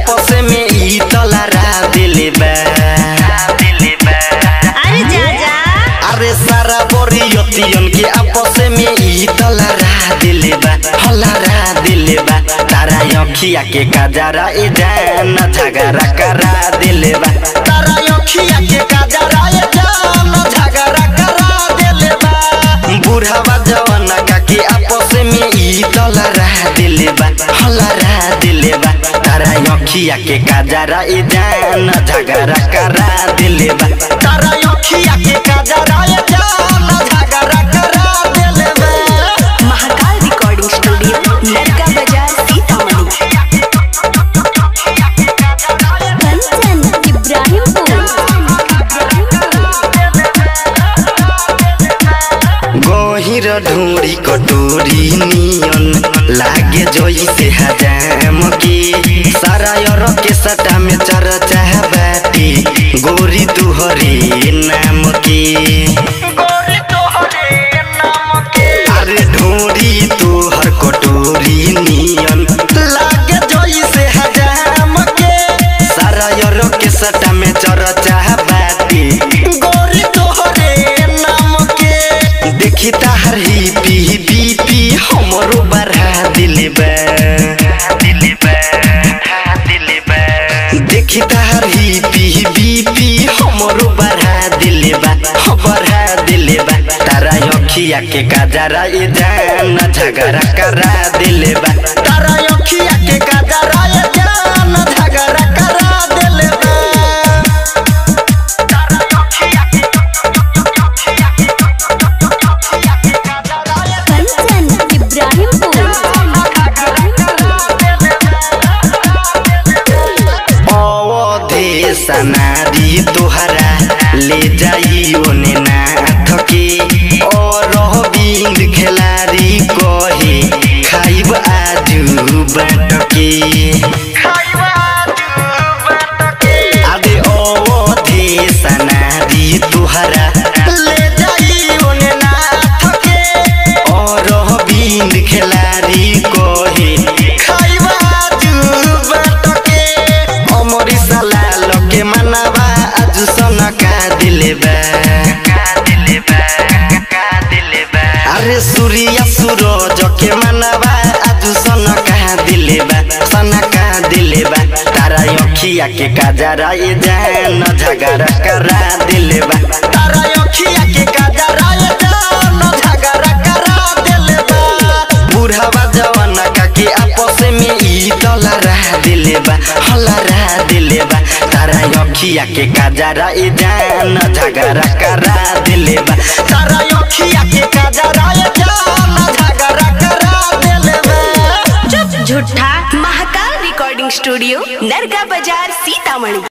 आपस में ई तलारा दिले बा। अरे जा जा अरे सारा बोरियतियन के आपस में ई तलारा दिले बा, हलारा दिले बा। तारा अखिया के काजरा ए जान झगड़ा करा दिले बा। तारा अखिया के काजरा ए जान झगड़ा करा दिले बा। बुढ़ावा जवाना का के आपस में ई तलारा दिले बा, हलारा दिले बा। तारा अखिया के काजरा ए जान झगड़ा करा दिले बा। तारा अखिया के काजरा ए जान झगड़ा करा दिले बा। महाकाल रिकॉर्डिंग स्टूडियो नरका बाजार सीतामढ़ी। कंचन इब्राहिमपुर। गहिर ढूंढी कटोरी नियन लागे जोई से हजाम के। सारा यर के सटा में चर्चा बाटी गोरी तुहरे नाम के। अरे ढूंढी तुहर कटोरी नियन लागे जोई से हजाम के। सारा यर के सटा में चर्चा बाटी गोरी तुहरे नाम के। देखी ताहर ही पी बीपी हमरो बढ़ा दिले बा। देखी ताहर ही पी बीपी हमरो बढ़ा दिले बा, बढ़ा दिले बा। तारा अखिया के काजरा ए जान झगड़ा करा दिले बा। तारा अखिया के काजरा ए जान झगड़ा करा दिले बा। कंचन इब्राहिमपुर। अवधे सनारी तोहरा ले जाई ओने नाथ के। और बिंद खिलाड़ी कहे खाइब आजू बाट के। अरे अवधे सनारी तोहरा ले जाई ओने नाथ के। और बिंद खिलाड़ी कहे खाइब आजू बाट के। अमरी सलाल के मनवा आज सनका दिले बा। अरे सूर्या सूरज के मनवा आज सनका दिले बा, सनका दिले बा। तारा अखिया के काजरा ए जान झगड़ा करा दिले बा। तारा अखिया के काजरा ए जान झगड़ा करा दिले बा। बुढ़ावा जवाना का के आपस में ई तलारा दिले बा, हलारा दिले बा। तारा अखिया के काजरा ए जान झगड़ा करा दिले बा। तारा अखिया के काजरा ए जान झगड़ा करा दिले बा। चुप झूठा। महाकाल रिकॉर्डिंग स्टूडियो नरका बाजार सीतामढ़ी।